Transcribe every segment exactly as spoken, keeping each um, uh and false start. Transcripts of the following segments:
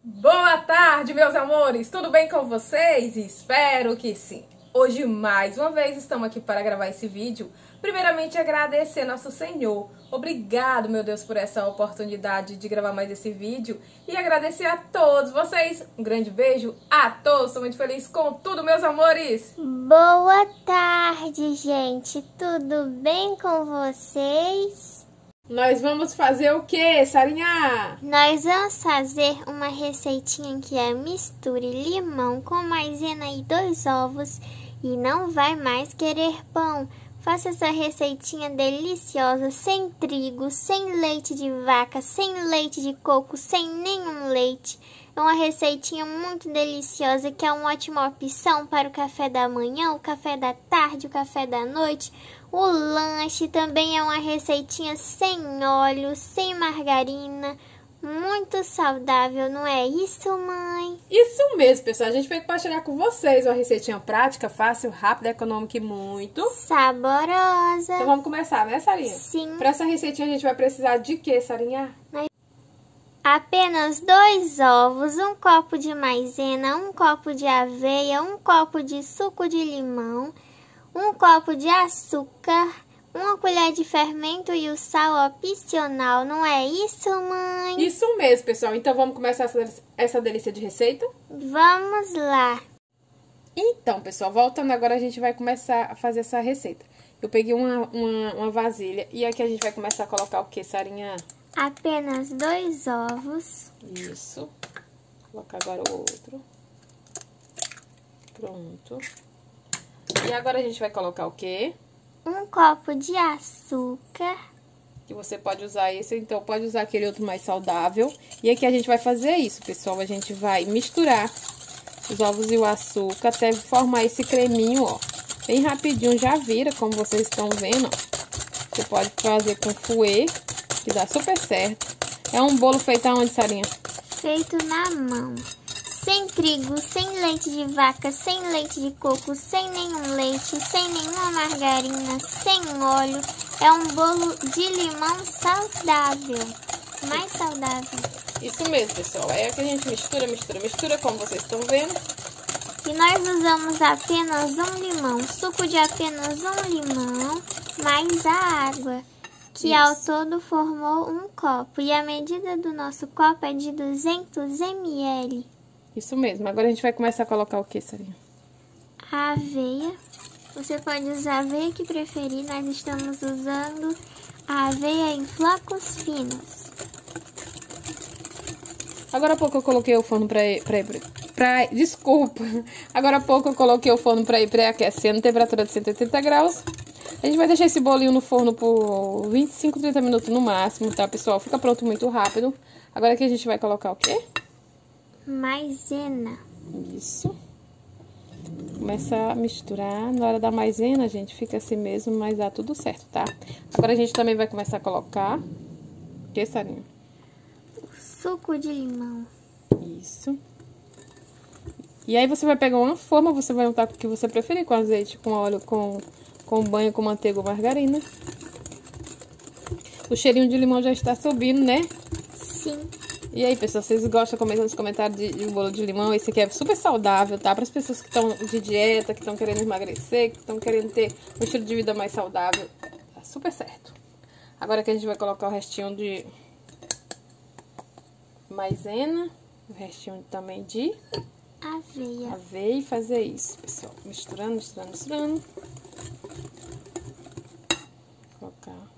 Boa tarde, meus amores! Tudo bem com vocês? Espero que sim! Hoje, mais uma vez, estamos aqui para gravar esse vídeo. Primeiramente, agradecer nosso Senhor. Obrigado, meu Deus, por essa oportunidade de gravar mais esse vídeo. E agradecer a todos vocês. Um grande beijo a todos. Estou muito feliz com tudo, meus amores! Boa tarde, gente! Tudo bem com vocês? Nós vamos fazer o que, Sarinha? Nós vamos fazer uma receitinha que é misture limão com maisena e dois ovos e não vai mais querer pão. Faça essa receitinha deliciosa, sem trigo, sem leite de vaca, sem leite de coco, sem nenhum leite. É uma receitinha muito deliciosa que é uma ótima opção para o café da manhã, o café da tarde, o café da noite, o lanche. Também é uma receitinha sem óleo, sem margarina, muito saudável, não é isso, mãe? Isso mesmo, pessoal. A gente veio compartilhar com vocês uma receitinha prática, fácil, rápida, econômica e muito saborosa. Então vamos começar, né, Sarinha? Sim. Para essa receitinha a gente vai precisar de quê, Sarinha? Apenas dois ovos, um copo de maisena, um copo de aveia, um copo de suco de limão, um copo de açúcar, uma colher de fermento e o sal opcional, não é isso, mãe? Isso mesmo, pessoal. Então vamos começar essa, essa delícia de receita? Vamos lá. Então, pessoal, voltando agora, a gente vai começar a fazer essa receita. Eu peguei uma, uma, uma vasilha e aqui a gente vai começar a colocar o que, Sarinha? Apenas dois ovos. Isso. Vou colocar agora o outro. Pronto. E agora a gente vai colocar o quê? Um copo de açúcar. Que você pode usar esse, então pode usar aquele outro mais saudável. E aqui a gente vai fazer isso, pessoal. A gente vai misturar os ovos e o açúcar até formar esse creminho, ó. Bem rapidinho, já vira, como vocês estão vendo, ó. Você pode fazer com fouet, que dá super certo. É um bolo feito aonde, Sarinha? Feito na mão. Sem trigo, sem leite de vaca, sem leite de coco, sem nenhum leite, sem nenhuma margarina, sem óleo. É um bolo de limão saudável. Mais saudável. Isso mesmo, pessoal. É que a gente mistura, mistura, mistura, como vocês estão vendo. E nós usamos apenas um limão, suco de apenas um limão, mais a água, que Isso. ao todo formou um copo. E a medida do nosso copo é de duzentos mililitros. Isso mesmo. Agora a gente vai começar a colocar o que, Sarinha? A aveia. Você pode usar a aveia que preferir. Nós estamos usando a aveia em flocos finos. Agora há pouco eu coloquei o forno para ir... Pra, pra, desculpa. Agora há pouco eu coloquei o forno para ir pré-aquecendo, temperatura de cento e oitenta graus. A gente vai deixar esse bolinho no forno por vinte e cinco, trinta minutos no máximo, tá, pessoal? Fica pronto muito rápido. Agora aqui a gente vai colocar o quê? Maisena. Isso. Começa a misturar. Na hora da maisena, gente, fica assim mesmo, mas dá tudo certo, tá? Agora a gente também vai começar a colocar... O que, Sarinha? O suco de limão. Isso. E aí você vai pegar uma forma, você vai untar com o que você preferir, com azeite, com óleo, com, com banho, com manteiga ou margarina. O cheirinho de limão já está subindo, né? Sim. E aí, pessoal, vocês gostam? Comenta nos comentários de, de um bolo de limão. Esse aqui é super saudável, tá? Para as pessoas que estão de dieta, que estão querendo emagrecer, que estão querendo ter um estilo de vida mais saudável. Tá super certo. Agora que a gente vai colocar o restinho de maisena, o restinho também de aveia. Aveia e fazer isso, pessoal. Misturando, misturando, misturando. Colocar.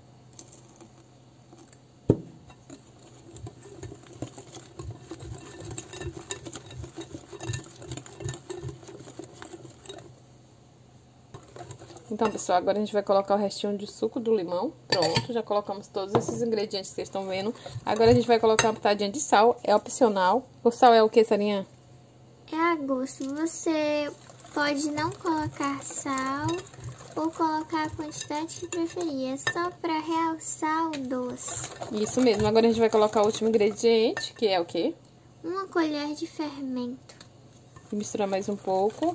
Então, pessoal, agora a gente vai colocar o restinho de suco do limão. Pronto, já colocamos todos esses ingredientes que vocês estão vendo. Agora a gente vai colocar uma pitadinha de sal, é opcional. O sal é o que, Sarinha? É a gosto. Você pode não colocar sal ou colocar a quantidade que preferir. É só para realçar o doce. Isso mesmo. Agora a gente vai colocar o último ingrediente, que é o quê? Uma colher de fermento. E misturar mais um pouco.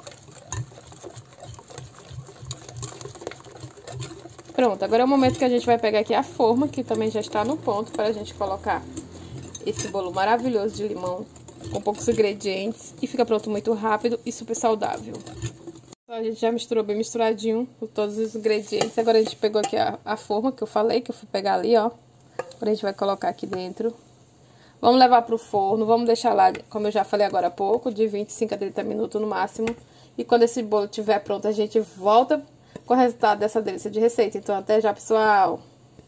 Pronto, agora é o momento que a gente vai pegar aqui a forma, que também já está no ponto, para a gente colocar esse bolo maravilhoso de limão com poucos ingredientes e fica pronto muito rápido e super saudável. A gente já misturou bem misturadinho com todos os ingredientes. Agora a gente pegou aqui a, a forma que eu falei, que eu fui pegar ali, ó. Agora a gente vai colocar aqui dentro. Vamos levar pro forno, vamos deixar lá, como eu já falei agora há pouco, de vinte e cinco a trinta minutos no máximo. E quando esse bolo estiver pronto, a gente volta com o resultado dessa delícia de receita. Então, até já, pessoal!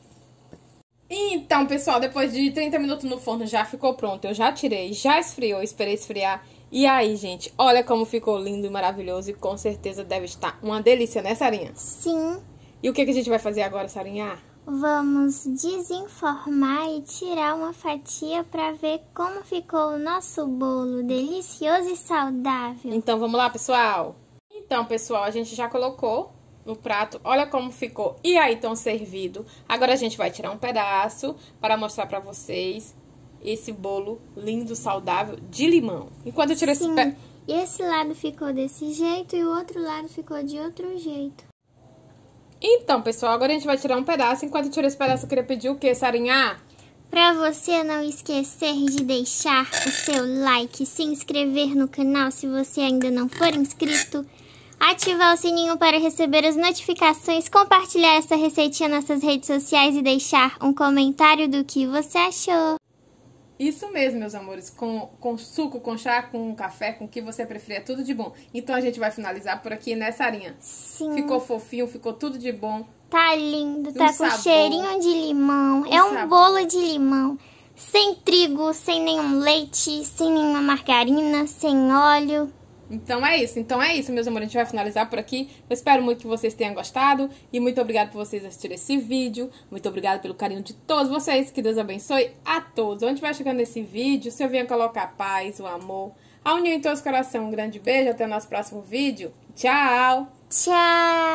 Então, pessoal, depois de trinta minutos no forno já ficou pronto. Eu já tirei, já esfriou, esperei esfriar. E aí, gente, olha como ficou lindo e maravilhoso. E com certeza deve estar uma delícia, né, Sarinha? Sim. E o que, que a gente vai fazer agora, Sarinha? Vamos desenformar e tirar uma fatia para ver como ficou o nosso bolo delicioso e saudável. Então, vamos lá, pessoal? Então, pessoal, a gente já colocou no prato. Olha como ficou. E aí, tão servido. Agora a gente vai tirar um pedaço para mostrar para vocês esse bolo lindo, saudável de limão. Enquanto eu tiro esse pe... E esse lado ficou desse jeito e o outro lado ficou de outro jeito. Então, pessoal, agora a gente vai tirar um pedaço. Enquanto eu tiro esse pedaço, eu queria pedir o quê, Sarinha? Pra você não esquecer de deixar o seu like, se inscrever no canal se você ainda não for inscrito, ativar o sininho para receber as notificações, compartilhar essa receitinha nas suas redes sociais e deixar um comentário do que você achou. Isso mesmo, meus amores, com, com suco, com chá, com café, com o que você preferir, é tudo de bom. Então a gente vai finalizar por aqui, né, Sarinha? Sim. Ficou fofinho, ficou tudo de bom. Tá lindo, Um tá com sabor. cheirinho de limão. Um é um sabor. bolo de limão. Sem trigo, sem nenhum leite, sem nenhuma margarina, sem óleo. Então é isso, então é isso, meus amores, a gente vai finalizar por aqui. Eu espero muito que vocês tenham gostado e muito obrigada por vocês assistirem esse vídeo. Muito obrigada pelo carinho de todos vocês, que Deus abençoe a todos. Onde vai chegando esse vídeo, se eu venha colocar a paz, o amor, a união em todos os corações. Um grande beijo, até o nosso próximo vídeo. Tchau! Tchau!